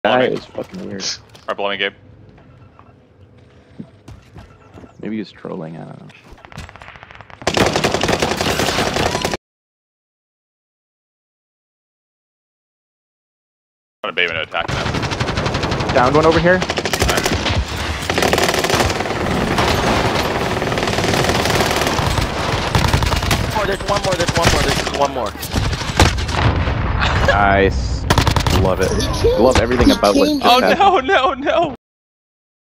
That is fucking weird. Alright, blow me, Gabe. Maybe he's trolling, I don't know. I'm gonna bait him into attacking him. Downed one over here. Oh, there's one more. Nice. Love it. Love everything about what just happened. Oh no.